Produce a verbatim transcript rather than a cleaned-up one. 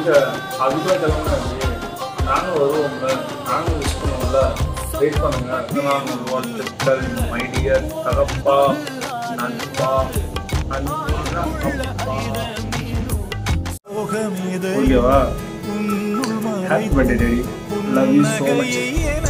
எங்கே அதுக்குள்ளே கிளம்புனா நானும் வருவோம்ல, நானும் விஷ் பண்ணுவோம்ல, வெயிட் பண்ணுங்க. நான் வாழ்த்துக்கள் மை டியர் தகப்பா, நண்பா, ஓகேவா? Happy birthday daddy, love you so much.